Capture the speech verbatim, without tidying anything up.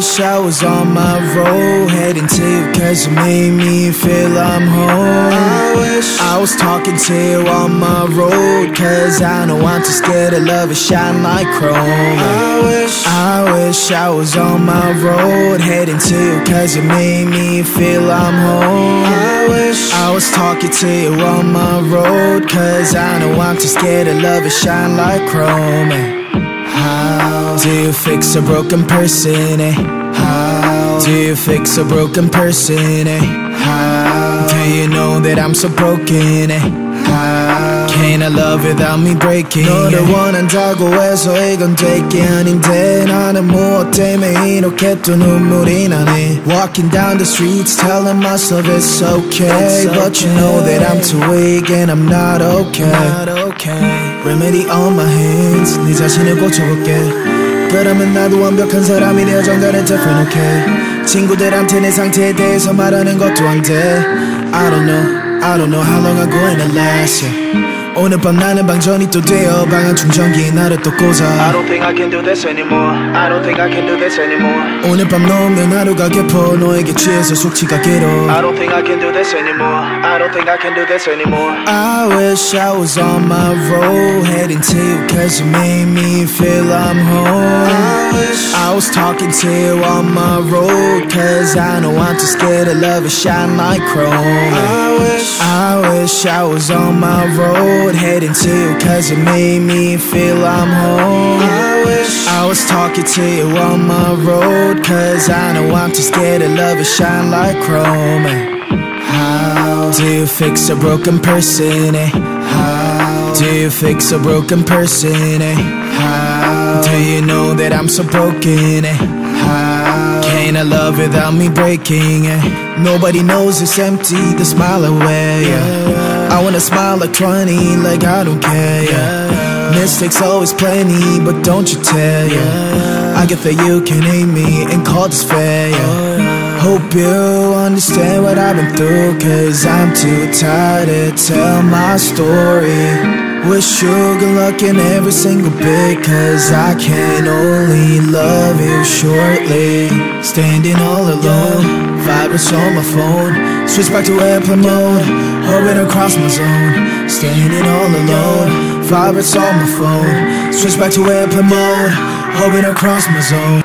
wish I was on my road, heading to you cause you made me feel I'm home. I wish I was talking to you on my road, cause I know I'm too scared to love and shine like chrome. I wish I wish I was on my road, heading to you cause you made me feel I'm home. I wish I was talking to you on my road, cause I know I'm too scared to love and shine like chrome. How do you fix a broken person, eh? How do you fix a broken person, eh? How do you know that I'm so broken, eh? How can I love without me breaking? 너를 원한다고 해서 이건 될 게 아닌데 나는 무엇 때문에 이렇게 또 눈물이 나네. Walking down the streets telling myself it's okay, but you know that I'm too weak and I'm not okay. Remedy on my hands, 네 자신을 고쳐볼게. 그러면 나도 완벽한 사람이 되어 정갈은 different, okay. 친구들한테 내 상태에 대해서 말하는 것도 안 돼. I don't know, I don't know how long I'm going to last, yeah. 오늘 밤 나는 방전이 또 되어 방한 충전기에 나를 또 꽂아. I don't think I can do this anymore. I don't think I can do this anymore. 오늘 밤 너 없는 하루가 깊어 너에게 취해서 숙취가 길어. I don't think I can do this anymore. I don't think I can do this anymore. I wish I was on my road, heading to you cause you made me feel I'm home. I wish I was talking to you on my road, cause I know I'm too scared to love and shine like chrome. I wish I wish I was on my road, heading to you cause you made me feel I'm home. I wish I was talking to you on my road, cause I know I'm too scared to love and shine like chrome. How do you fix a broken person, eh? How do you fix a broken person, eh? How do you know that I'm so broken, eh? How can I love without me breaking, eh? Nobody knows it's empty, the smile away, yeah. I wanna smile like twenty, like I don't care, yeah. Mistakes always plenty, but don't you tell, yeah. I get that you can hate me and call this fair, yeah. Hope you understand what I've been through, cause I'm too tired to tell my story. Wish you good luck in every single bit, cause I can only love you shortly. Standing all alone, vibrates on my phone, switch back to airplane mode, hurrying across my zone. Standing all alone, vibrates on my phone, switch back to airplane mode, hurrying across my zone.